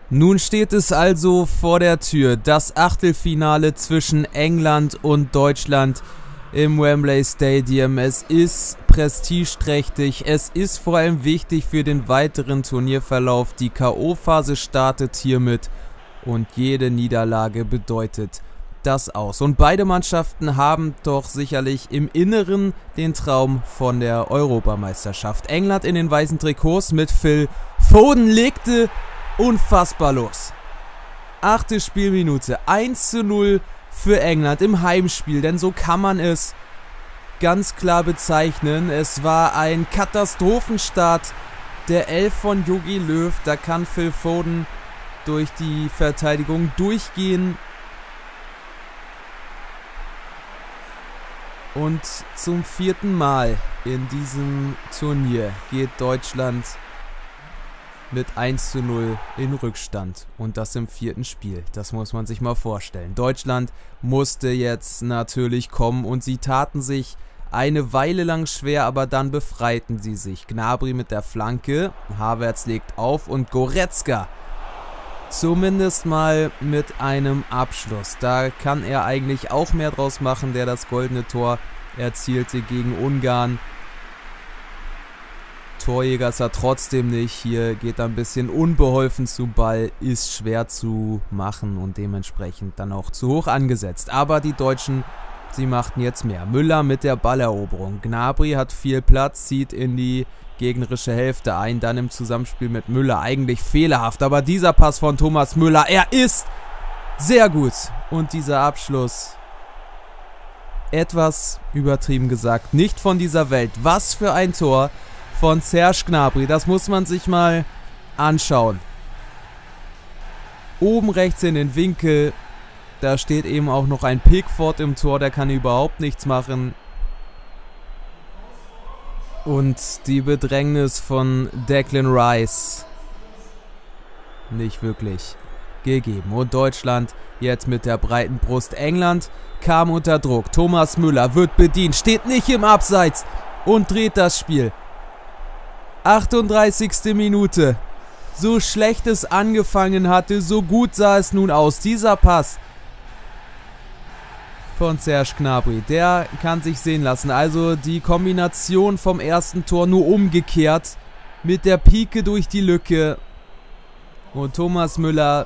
Nun steht es also vor der Tür, das Achtelfinale zwischen England und Deutschland im Wembley Stadium. Es ist prestigeträchtig, es ist vor allem wichtig für den weiteren Turnierverlauf. Die K.O.-Phase startet hiermit und jede Niederlage bedeutet das aus. Und beide Mannschaften haben doch sicherlich im Inneren den Traum von der Europameisterschaft. England in den weißen Trikots mit Phil Foden legte unfassbar los. 8. Spielminute, 1:0 für England im Heimspiel, denn so kann man es ganz klar bezeichnen. Es war ein Katastrophenstart der Elf von Jogi Löw. Da kann Phil Foden durch die Verteidigung durchgehen. Und zum 4. Mal in diesem Turnier geht Deutschland mit 1:0 in Rückstand. Und das im 4. Spiel. Das muss man sich mal vorstellen. Deutschland musste jetzt natürlich kommen und sie taten sich eine Weile lang schwer, aber dann befreiten sie sich. Gnabry mit der Flanke, Havertz legt auf und Goretzka zumindest mal mit einem Abschluss. Da kann er eigentlich auch mehr draus machen, der das goldene Tor erzielte gegen Ungarn. Torjäger ist er trotzdem nicht. Hier geht er ein bisschen unbeholfen zu Ball, ist schwer zu machen und dementsprechend dann auch zu hoch angesetzt. Aber die Deutschen, sie machten jetzt mehr. Müller mit der Balleroberung. Gnabry hat viel Platz, zieht in die gegnerische Hälfte ein, dann im Zusammenspiel mit Müller. Eigentlich fehlerhaft, aber dieser Pass von Thomas Müller, er ist sehr gut. Und dieser Abschluss, etwas übertrieben gesagt, nicht von dieser Welt. Was für ein Tor von Serge Gnabry, das muss man sich mal anschauen. Oben rechts in den Winkel, da steht eben auch noch ein Pickford im Tor, der kann überhaupt nichts machen. Und die Bedrängnis von Declan Rice nicht wirklich gegeben. Und Deutschland jetzt mit der breiten Brust. England kam unter Druck. Thomas Müller wird bedient, steht nicht im Abseits und dreht das Spiel. 38. Minute. So schlecht es angefangen hatte, so gut sah es nun aus. Dieser Pass von Serge Gnabry, der kann sich sehen lassen. Also die Kombination vom ersten Tor nur umgekehrt. Mit der Pike durch die Lücke. Und Thomas Müller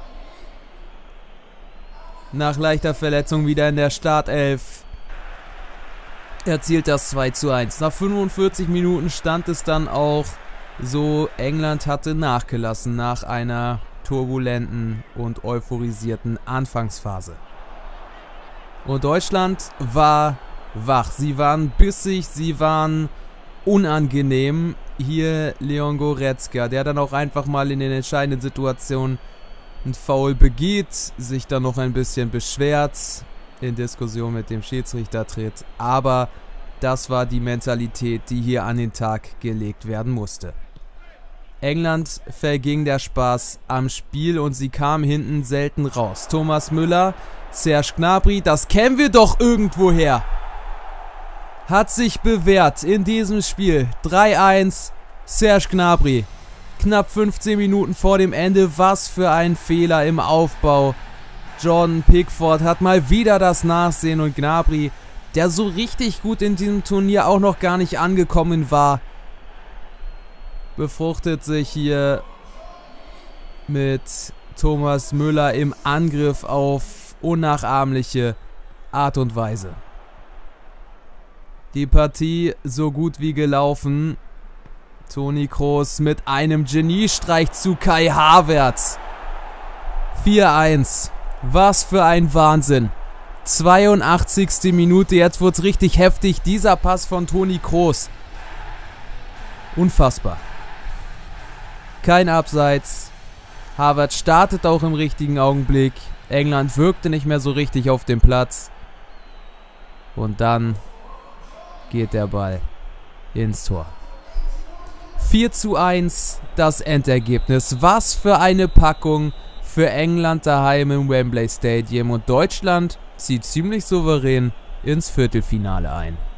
nach leichter Verletzung wieder in der Startelf. Erzielt das 2:1. Nach 45 Minuten stand es dann auch so, England hatte nachgelassen nach einer turbulenten und euphorisierten Anfangsphase. Und Deutschland war wach. Sie waren bissig, sie waren unangenehm. Hier Leon Goretzka, der dann auch einfach mal in den entscheidenden Situationen ein Foul begeht, sich dann noch ein bisschen beschwert, in Diskussion mit dem Schiedsrichter tritt. Aber das war die Mentalität, die hier an den Tag gelegt werden musste. England verging der Spaß am Spiel und sie kam hinten selten raus. Thomas Müller, Serge Gnabry, das kennen wir doch irgendwoher. Hat sich bewährt in diesem Spiel. 3:1, Serge Gnabry. Knapp 15 Minuten vor dem Ende. Was für ein Fehler im Aufbau. Jordan Pickford hat mal wieder das Nachsehen und Gnabry, der so richtig gut in diesem Turnier auch noch gar nicht angekommen war, befruchtet sich hier mit Thomas Müller im Angriff auf unnachahmliche Art und Weise. Die Partie so gut wie gelaufen. Toni Kroos mit einem Geniestreich zu Kai Havertz. 4:1. Was für ein Wahnsinn. 82. Minute, jetzt wird es richtig heftig. Dieser Pass von Toni Kroos. Unfassbar. Kein Abseits. Havertz startet auch im richtigen Augenblick. England wirkte nicht mehr so richtig auf dem Platz. Und dann geht der Ball ins Tor. 4:1 das Endergebnis. Was für eine Packung für England daheim im Wembley Stadium. Und Deutschland zieht ziemlich souverän ins Viertelfinale ein.